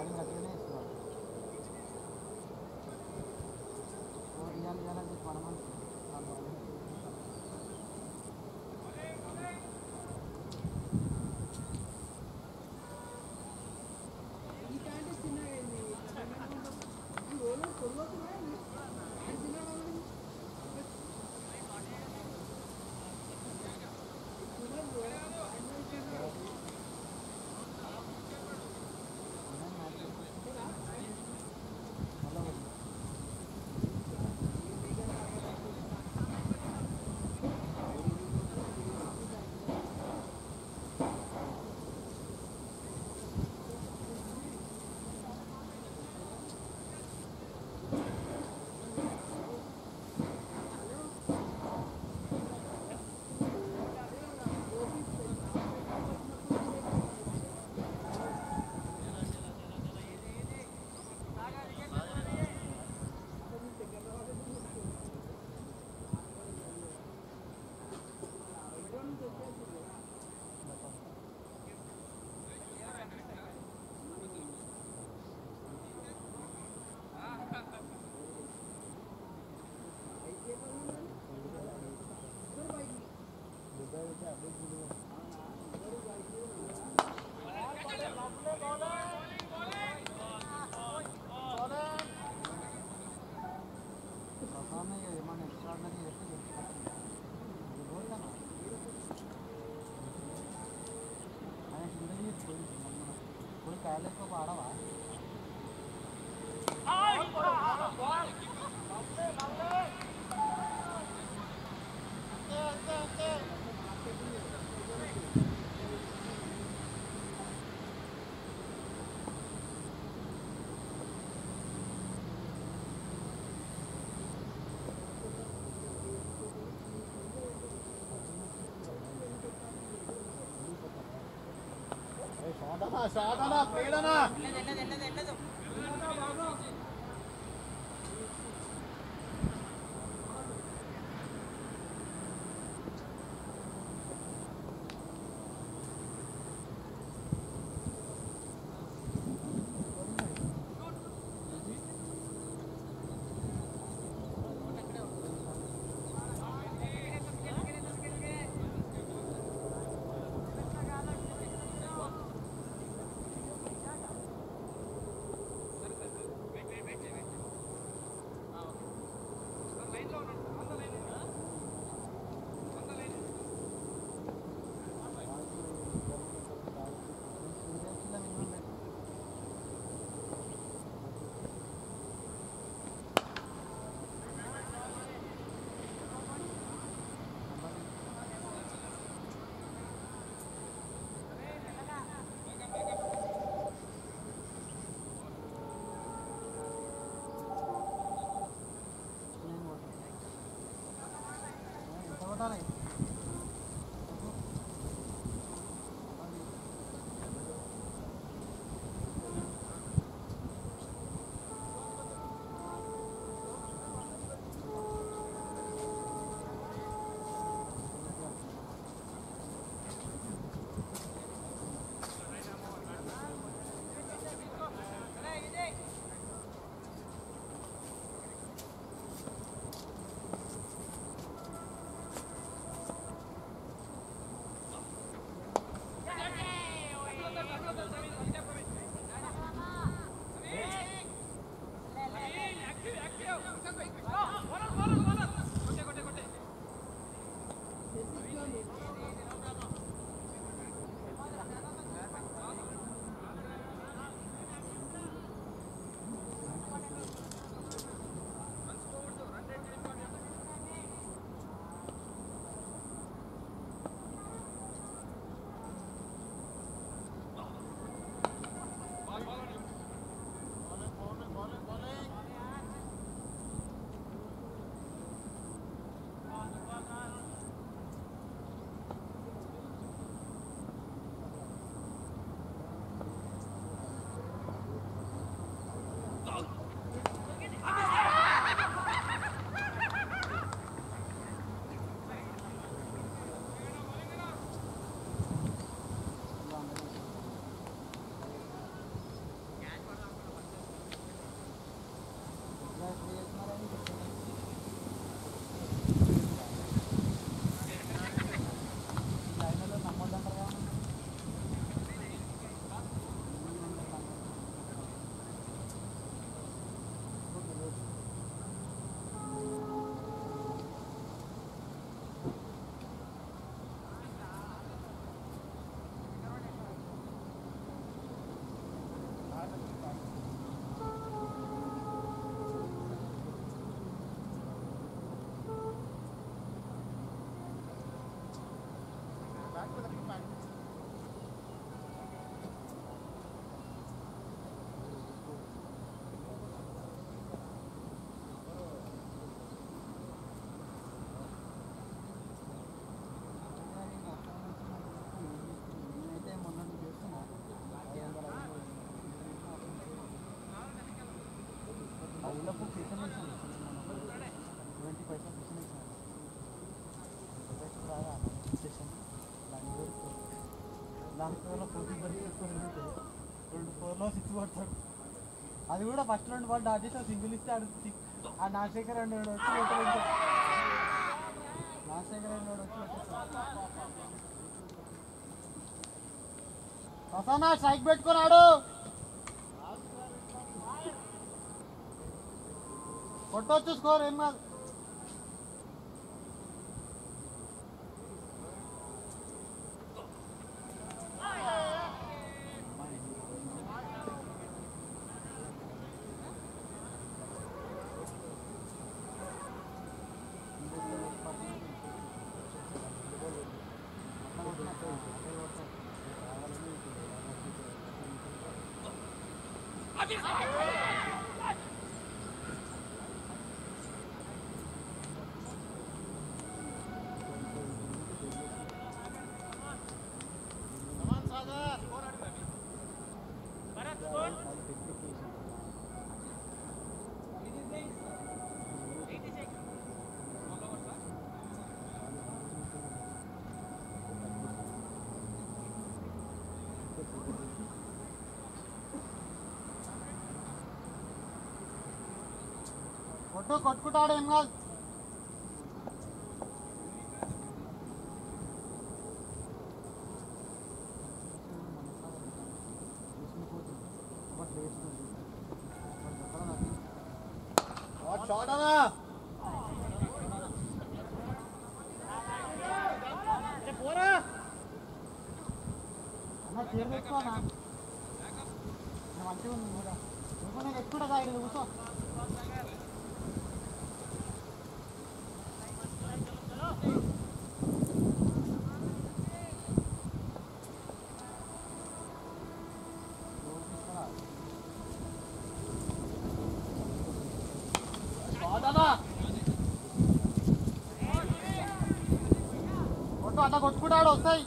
సాధన పీడన దాంట్లో 4 6 కొడతాడు. అది కూడా ఫస్ట్ 2 బాల్ డాట్ చేసి సింగిల్ ఇస్తే ఆడు ఆ నాశేఖర్ వచ్చి నాశేఖర్ వచ్చి స్ట్రైక్ పెట్టుకున్నాడు. కొట్టొచ్చు, స్కోర్ ఏం కాదు. కొట్టుకుంటాడు, ఏం కాదు. అన్న చీర తెచ్చుకోనా, మంచిగా ఉంది. నేను తెచ్చుకుంటా, ఇక్కడ కూర్చో. అట్లా కొట్టుకుంటాడు, వస్తాయి.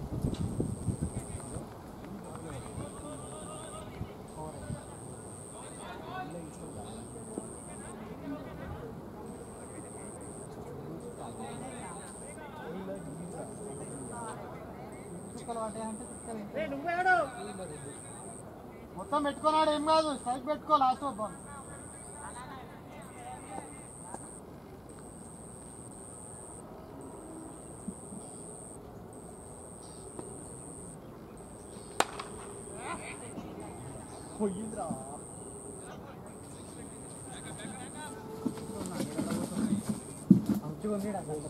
మొత్తం పెట్టుకున్నాడు, ఏం కాదు. స్ట్రైక్ పెట్టుకో, లాస్ట్ బాల్. పోయిందిరా, మంచిగా ఉంది.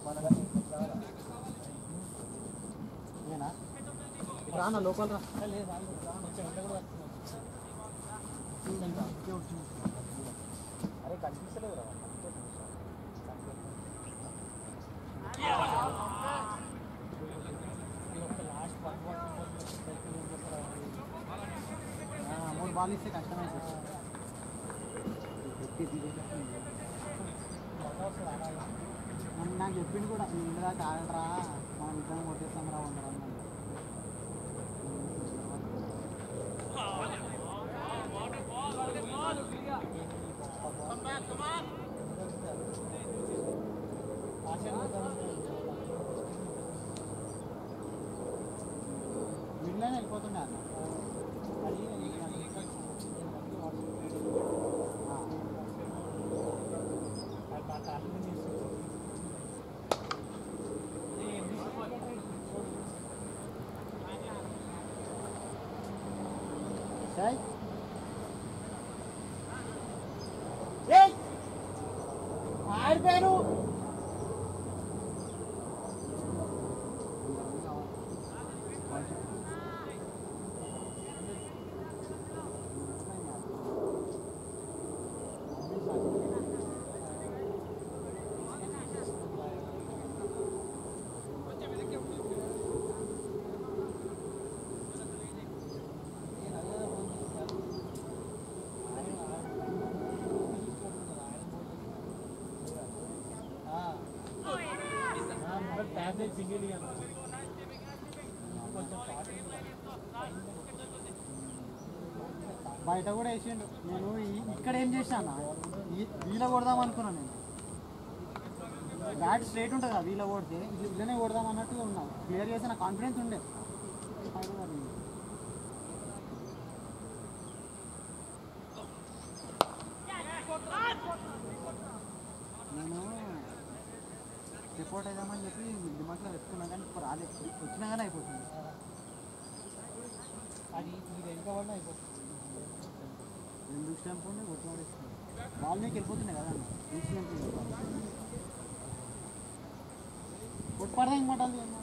రానా లోపల రా. అరే కనిపిస్తలేదు రా. మూడు బాల్ ఇస్తే కష్టమైతే నాకు చెప్పింది కూడా, నీ ఇంటి దాకా ఆడరా, మనం ఇద్దరం కొట్టేస్తాం రా ఉండరా. వీళ్ళని వెళ్ళిపోతుండే అన్న. ఆడిపోయాను. బయట కూడా వేసిండు. నేను ఇక్కడ ఏం చేశాను, వీళ్ళ కొడదాం అనుకున్నాను. నేను బ్యాట్ స్ట్రైట్ ఉంటుంది కదా, వీళ్ళ కొడితే ఇళ్ళనే కొడదాం అన్నట్టుగా ఉన్నాను. క్లియర్ చేసిన కాన్ఫిడెన్స్ ఉండే. నేను రిపోర్ట్ అయిదామని చెప్పి దిమాక్లో పెట్టుకున్నా కానీ ఇప్పుడు రాలే, వచ్చినా కానీ అయిపోతుంది. అది మీరు వెనుకబడినా అయిపోతుంది. ఎందుకు స్టాంప్ ఉండే కొట్టుబడిస్తుంది వాళ్ళు మీకు వెళ్ళిపోతున్నాయి కదా అన్న ఇన్సిడెంట్ కొట్టుపడదా ఇంకోటాలి అన్న.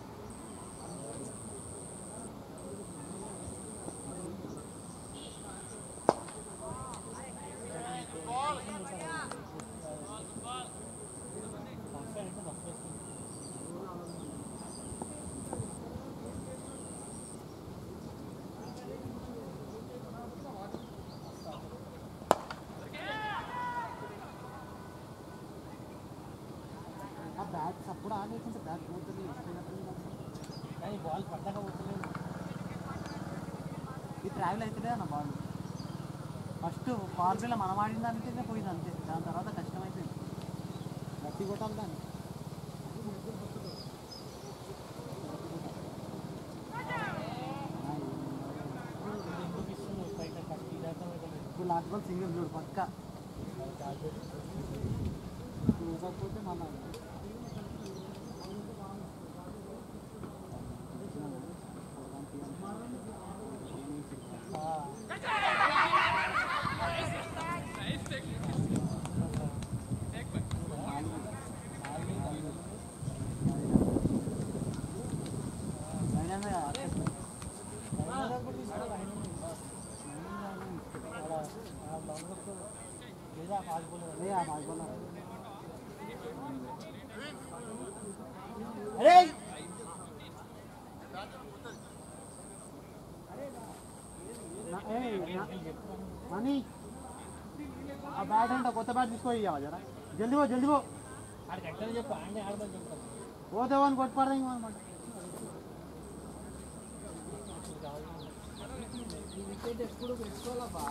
బ్యాట్ అప్పుడు ఆగేకుంటే బ్యాట్ పోతుంది కానీ బాల్ పడ్డాక పోతలేదు. ఇది ట్రావెల్ అవుతుందే అన్న బాల్. ఫస్ట్ పవర్ ప్లేలో మనం ఆడిన దానికైతే పోయింది అంతే, దాని తర్వాత కష్టమైపోయింది. గట్టి కొట్టాలి దాన్ని. ఇప్పుడు లాస్ట్ బాల్ సింగిల్ చూడు పక్క చూసకపోతే మళ్ళీ మనీ ఆ బ్యాట్ అంటే కొత్త బ్యాట్ తీసుకోవాలి జరా జల్దీ పో జల్దీ పో చెప్పు అంటే ఆడమని చెప్తాను పోతావు అని కొట్టుపడదా ఇంకనమాట. వికెట్ ఎప్పుడు పెట్టుకోవాలబ్బా,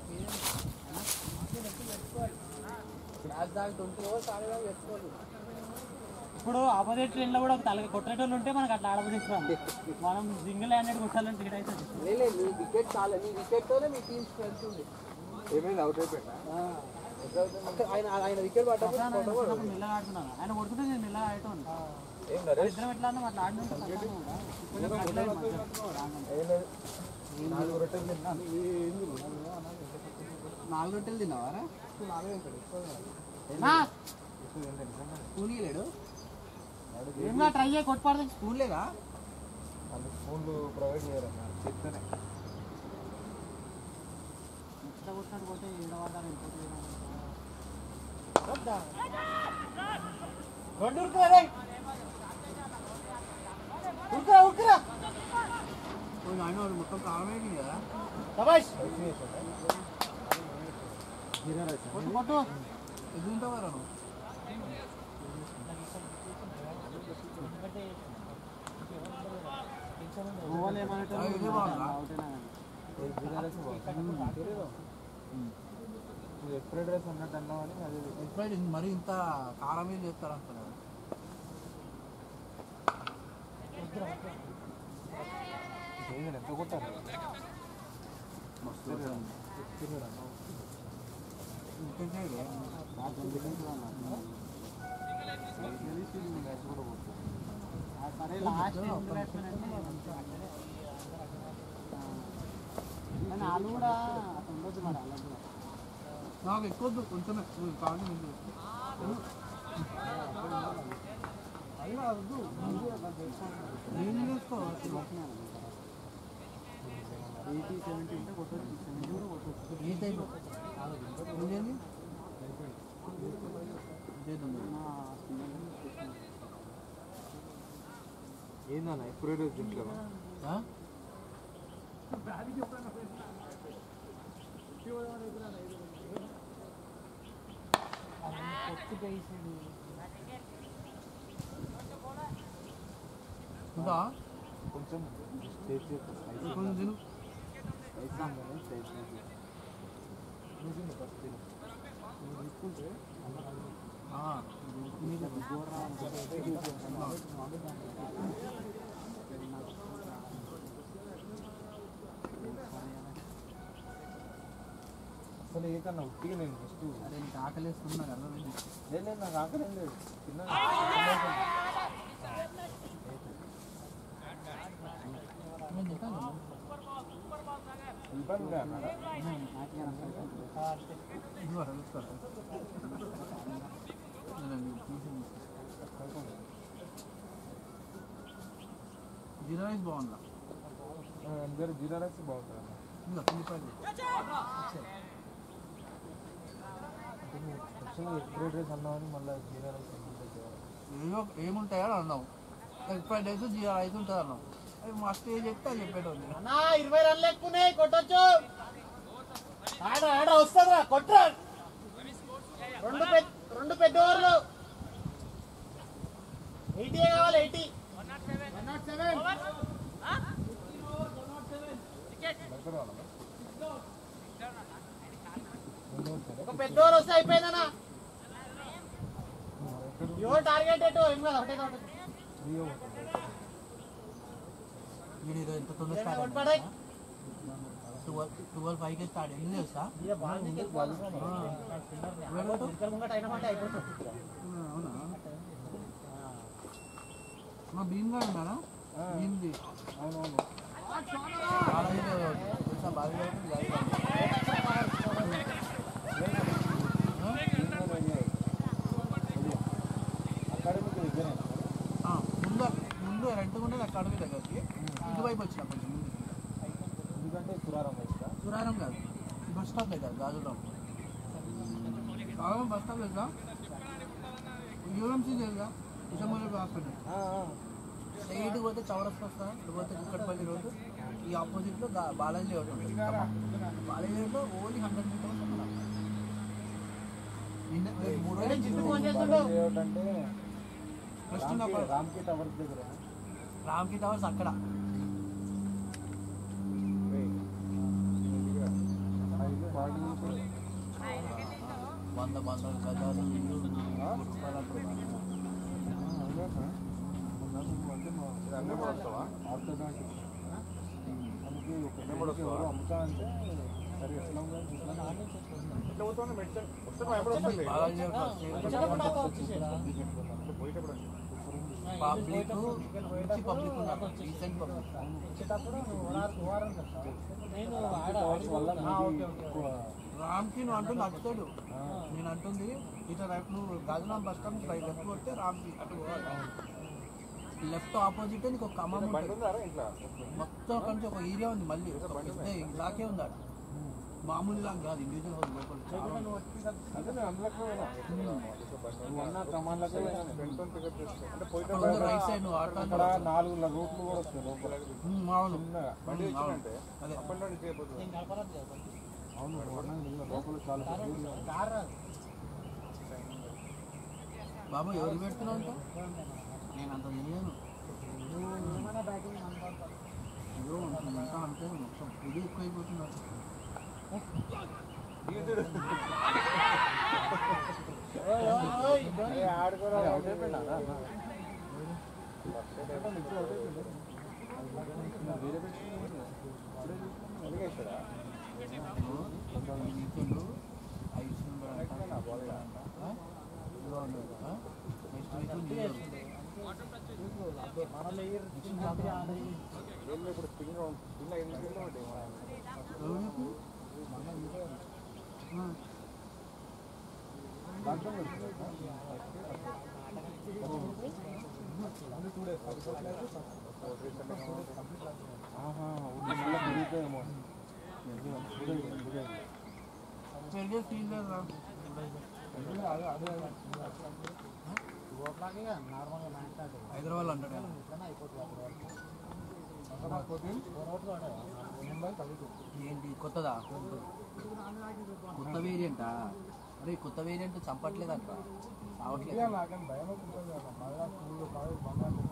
పెట్టుకోవాలి. ఇప్పుడు ఆపోజిట్ ట్రైన్లో కూడా తల కొట్టేటోళ్ళు ఉంటే మనకు అట్లా ఆడబడిస్తాం. మనం సింగిల్ హ్యాండెడ్ కొట్టాలని టికెట్ అవుతుంది. నీ వికెట్ చాలా, నీ వికెట్తోనే మీ టీమ్ స్ట్రెంత్ ఉంది. ఏమైంది అవుట్ అయిపోయినా ఆయన వికెట్ పడ్డప్పుడు మెల్లగా ఆడుతున్నాను. ఆయన కొడుతుంటే నేను మెల్లగా ఆడటం ఇద్దరం ఎట్లా అన్నా అట్లా ఆడిన 4 రొట్టెలు తిన్నావారా? స్పూన్ లేడు ఏమన్నా ట్రై చేయ కొట్టుపడదు. స్పూన్ లేదా? స్పూన్లు ప్రొవైడ్ చేయరన్నా చెప్తానే ముచ్చట కొట్టినట్టు పోతే ఏడవాడాలి వెళ్ళిపోతుంది. రెండు ఉరుకురా ఉరుకురా ఉరుకురా ఆయన మొత్తం కారణమైంది కదా. కొట్టు కొట్టు ఎదురు ఉంటావారా నువ్వు? ఎఫ్రైడ్ రైస్ ఉన్నట్టు అన్నావు అని అది ఎఫ్రైడ్ మరి ఇంత కారం ఏం చేస్తారు అంటున్నారు. ఎంత కొట్టారు సరే లాస్ట్ కానీ వాళ్ళు కూడా అట్లా ఉండొద్దు మరి. అలా కూడా నాకు ఎక్కువద్దు కొంచెమే కాదు అది వద్దు నేను వేసుకోవచ్చు. 80, 70 ఉంటే కొట్టచ్చు, 70 కూడా కొట్టచ్చు. ఏ టైప్ ఏంటి ఏందన్నా ఎప్పుడు రోజు ఇంట్లో కొంచెం కొంచెం అసలు ఏకన్నా ఉట్టిగా నేను ఫస్ట్ అరే నీకు ఆకలిస్తున్నా కదా లేదు నాకు ఆకలి ఏం లేదు తిన్నా జీరా రైస్ బాగుందా అందరు జీరా రైస్ బాగుంటుంది ఎగ్ రైస్ అన్నామని మళ్ళీ జీరా రైస్ ఏమో ఏముంటాయో అన్నావు egg fried rice jeera rice ఉంటుంది అన్నావు అది మస్తు ఏం చెప్తే అది చెప్పేటోళ్ళు 20 రన్లు ఎక్కున్నాయి కొట్టొచ్చు ఆడ వస్తుందా కొట్టు రెండు పెద్ద ఓవర్లు 80 కావాలి 80 ఒక పెద్ద ఓవర్ వస్తే అయిపోయిందన్నా ఎవరు టార్గెట్ ఎటు ఏం కదా ఒకటే ఎంత తొందర స్టార్ట్ 12:05 స్టార్ట్ ఎన్ని తెలుసా అవునా మా భీమ్ గారు ఉన్నారా భీమ్ది అవునవును బాగా ముందు రెండుకుంటే అకాడమీ దగ్గరికి ఇటువైపు వచ్చిన కొంచెం ముందు ఎందుకంటే సురారం కాదు బస్ స్టాప్ దగ్గర గాజురాం బస్ స్టాప్ తెలుసా యూఎంసీ తెలుసా విషమూలి హాస్పిటల్ స్ట్రైట్కి పోతే చౌరస్తా వస్తా పోతే కుక్కడపల్లి రోడ్డు ఈ ఆపోజిట్లో బాలాజీ రోడ్ ఉంటుంది బాలాజీ రోడ్లో ఓన్లీ 100 మీటర్స్ రామ్కి టవర్స్ అక్కడ వంద గజాలు అమ్ముతానంటే సరే ఎట్లా పబ్లిక్ ఉన్నారు రీసెంట్ పబ్లిక్ రామ్కి నువ్వు అంటూ నచ్చుతాడు నేను అంటుంది ఇట్లా రైట్ నువ్వు Gajuram bus stand right left కొడితే రామ్కి అటు లెఫ్ట్ ఆపోజిట్ నీకు ఒక ఖమ్మం మొత్తం అక్కడి నుంచి ఒక ఏరియా ఉంది మళ్ళీ ఇలాగే ఉంది అక్కడ మామూలు లాగా కాదు ఇండివిజువల్ హౌస్ లోపల రైట్ సైడ్ నువ్వు ఆటో 4 రూట్లు కూడా వస్తాయి లోపల అవును లోపల చాలా బాబు ఎవరు పెడుతున్నావు అంట నేను అంత తెలియను ఇంకా అంతే మొత్తం ఇది ఎక్కువైపోతున్నారు హైదరాబాద్ అంటాడు ఏంటి కొత్తదా కొత్త వేరియంటా అరే కొత్త వేరియంట్ చంపట్లేదంట రావట్లేదు